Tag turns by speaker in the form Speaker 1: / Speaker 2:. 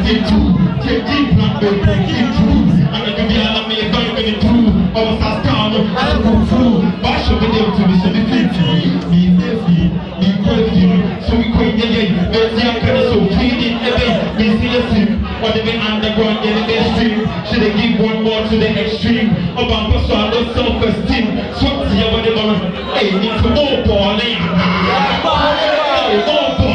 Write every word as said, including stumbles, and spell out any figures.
Speaker 1: get through. Take deep, not go break it through. And I give you all of me, if I'm going through. I was a star, I go through. But I should be there to be so be fifty. Be fifty, be question. So we quit the game. There's the anchor, so feed it, the base. Be seriously. Or the underground, get the best stream. Should they give one more to the extreme? About the soul of self-esteem. Swap to your body, hey, it's more balling. Hey, more balling.